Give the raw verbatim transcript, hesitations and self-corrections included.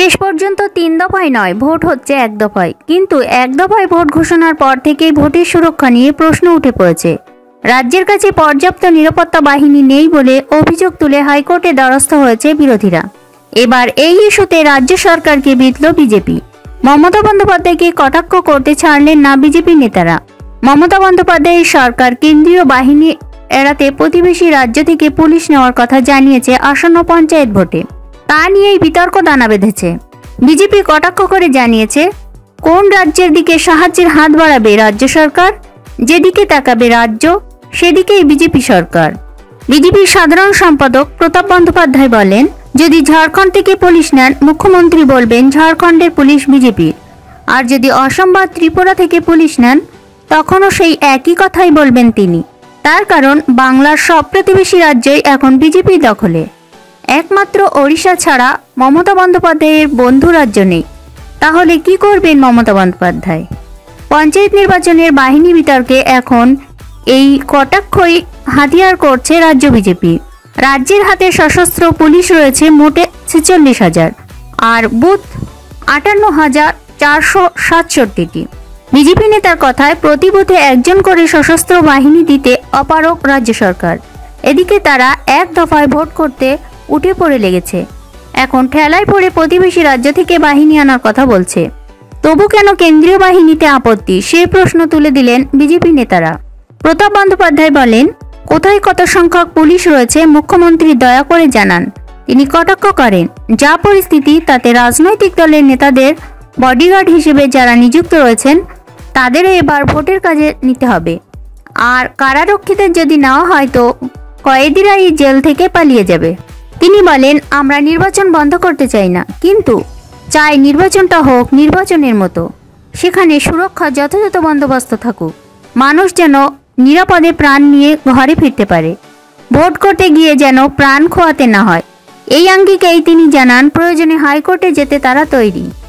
শেষ পর্যন্ত তিন দফায় নয়, ভোট হচ্ছে এক দফায়। কিন্তু এক দফায় ভোট ঘোষণার পর থেকেই ভোটের সুরক্ষা নিয়ে প্রশ্ন উঠে পড়েছে। রাজ্যের কাছে পর্যাপ্ত নিরাপত্তা বাহিনী নেই বলে অভিযোগ তুলে হাইকোর্টে দ্বারস্থ হয়েছে বিরোধীরা। এবার এই ইস্যুতে রাজ্য সরকারকে বিঁধল বিজেপি। মমতা বন্দ্যোপাধ্যায়কে কটাক্ষ করতে ছাড়লেন না বিজেপি নেতারা। মমতা বন্দ্যোপাধ্যায়ের সরকার কেন্দ্রীয় বাহিনী এড়াতে প্রতিবেশী রাজ্য থেকে পুলিশ নেওয়ার কথা জানিয়েছে আসন্ন পঞ্চায়েত ভোটে। তা নিয়েই বিতর্ক দানা বেঁধেছে। বিজেপি কটাক্ষ করে জানিয়েছে, কোন রাজ্যের দিকে সাহায্যের হাত বাড়াবে রাজ্য সরকার? যেদিকে তাকাবে রাজ্য, সেদিকেই বিজেপি সরকার। বিজেপির সাধারণ সম্পাদক প্রতাপ বন্দ্যোপাধ্যায় বলেন, যদি ঝাড়খণ্ড থেকে পুলিশ নেন, মুখ্যমন্ত্রী বলবেন ঝাড়খণ্ডের পুলিশ বিজেপির। আর যদি অসম বা ত্রিপুরা থেকে পুলিশ নেন, তখনও সেই একই কথাই বলবেন তিনি। তার কারণ, বাংলার সব প্রতিবেশী রাজ্যই এখন বিজেপি দখলে। একমাত্র ওড়িশা ছাড়া মমতা বন্দ্যোপাধ্যায়ের বন্ধু রাজ্য নেই। তাহলে কি করবেন মমতা বন্দ্যোপাধ্যায়? পঞ্চায়েত নির্বাচনের বাহিনী বিতর্কে এখন এই কটাক্ষই হাতিয়ার করছে রাজ্য বিজেপি। রাজ্যের হাতে সশস্ত্র পুলিশ রয়েছে মোটে ছেচল্লিশ হাজার, আর বুথ আটান্ন হাজার চারশো সাতষট্টিটি। বিজেপি নেতার কথায়, প্রতি বুথে একজন করে সশস্ত্র বাহিনী দিতে অপারগ রাজ্য সরকার। এদিকে তারা এক দফায় ভোট করতে উঠে পড়ে লেগেছে। এখন ঠেলায় পড়ে প্রতিবেশী রাজ্য থেকে বাহিনী আনার কথা বলছে। তবু কেন কেন্দ্রীয় বাহিনীতে আপত্তি, সেই প্রশ্ন তুলে দিলেন বিজেপি নেতারা। প্রতাপ বন্দ্যোপাধ্যায় বলেন, কোথায় কত সংখ্যক পুলিশ রয়েছে মুখ্যমন্ত্রী দয়া করে জানান। তিনি কটাক্ষ করেন, যা পরিস্থিতি তাতে রাজনৈতিক দলের নেতাদের বডিগার্ড হিসেবে যারা নিযুক্ত রয়েছেন, তাদেরও এবার ভোটের কাজে নিতে হবে। আর কারারক্ষীদের যদি নেওয়া হয় তো কয়েদিরাই জেল থেকে পালিয়ে যাবে। তিনি বলেন, আমরা নির্বাচন বন্ধ করতে চাই না, কিন্তু চাই নির্বাচনটা হোক নির্বাচনের মতো। সেখানে সুরক্ষা যথাযথ বন্দোবস্ত থাকুক, মানুষ যেন নিরাপদে প্রাণ নিয়ে ঘরে ফিরতে পারে। ভোট করতে গিয়ে যেন প্রাণ খোয়াতে না হয়। এই আঙ্গিকেই তিনি জানান, প্রয়োজনে হাইকোর্টে যেতে তারা তৈরি।